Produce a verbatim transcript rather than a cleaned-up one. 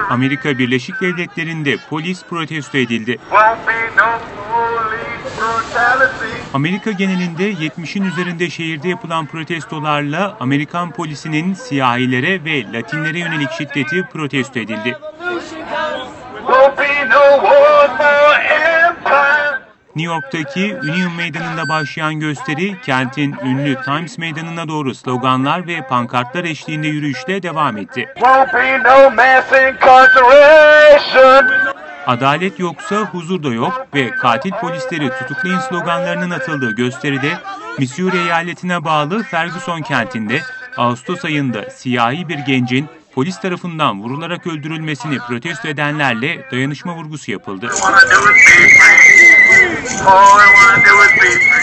Amerika Birleşik Devletleri'nde polis protesto edildi. Amerika genelinde yetmişin üzerinde şehirde yapılan protestolarla Amerikan polisinin siyahilere ve Latinlere yönelik şiddeti protesto edildi. New York'taki Union Meydanı'nda başlayan gösteri, kentin ünlü Times Meydanı'na doğru sloganlar ve pankartlar eşliğinde yürüyüşle devam etti. Adalet yoksa huzur da yok ve katil polisleri tutuklayın sloganlarının atıldığı gösteride Missouri eyaletine bağlı Ferguson kentinde Ağustos ayında siyahi bir gencin polis tarafından vurularak öldürülmesini protesto edenlerle dayanışma vurgusu yapıldı.